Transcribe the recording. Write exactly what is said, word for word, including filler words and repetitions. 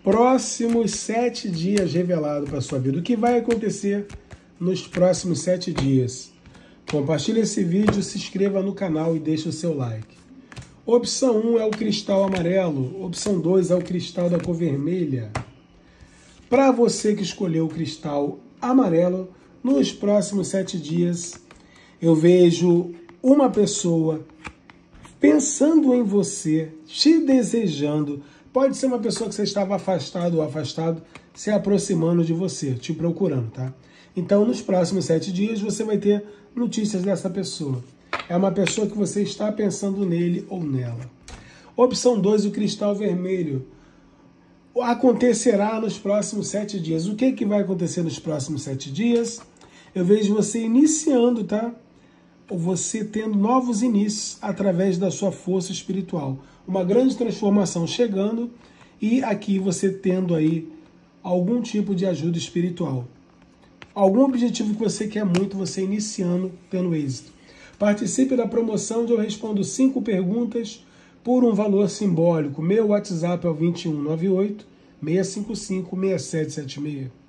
Próximos sete dias revelado para a sua vida. O que vai acontecer nos próximos sete dias? Compartilhe esse vídeo, se inscreva no canal e deixe o seu like. Opção um é o cristal amarelo. Opção dois é o cristal da cor vermelha. Para você que escolheu o cristal amarelo, nos próximos sete dias, eu vejo uma pessoa pensando em você, te desejando. Pode ser uma pessoa que você estava afastado ou afastado, se aproximando de você, te procurando, tá? Então, nos próximos sete dias, você vai ter notícias dessa pessoa. É uma pessoa que você está pensando nele ou nela. Opção dois, o cristal vermelho. Acontecerá nos próximos sete dias. O que, que vai acontecer nos próximos sete dias? Eu vejo você iniciando, tá? Ou você tendo novos inícios através da sua força espiritual. Uma grande transformação chegando e aqui você tendo aí algum tipo de ajuda espiritual. Algum objetivo que você quer muito, você iniciando, tendo êxito. Participe da promoção onde eu respondo cinco perguntas por um valor simbólico. Meu WhatsApp é o dois um nove oito, seis cinco cinco, seis sete sete seis.